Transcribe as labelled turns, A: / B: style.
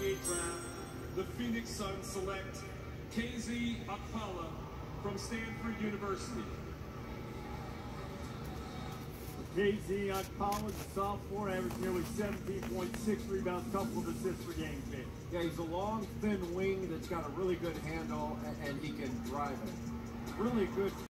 A: NBA draft, the Phoenix Suns select Okpala from Stanford University.
B: Okpala is a sophomore, averaged nearly 17.6 rebounds, couple of assists per game.
C: Yeah, he's a long, thin wing that's got a really good handle, and he can drive it. Really good.